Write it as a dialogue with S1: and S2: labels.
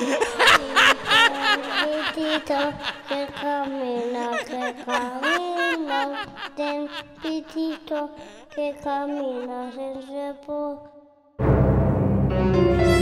S1: Pitito que camina, ten pitito que camina sin reposo.